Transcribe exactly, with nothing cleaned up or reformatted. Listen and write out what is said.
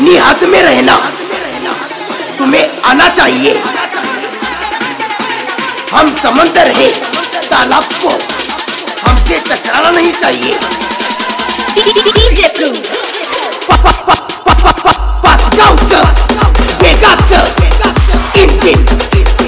अपनी हद में रहना तुम्हें आना चाहिए। हम समंदर है, तालाब को हमसे टकराना नहीं चाहिए। डीजे प्रू पाचगावचं वेगाचं इंजिन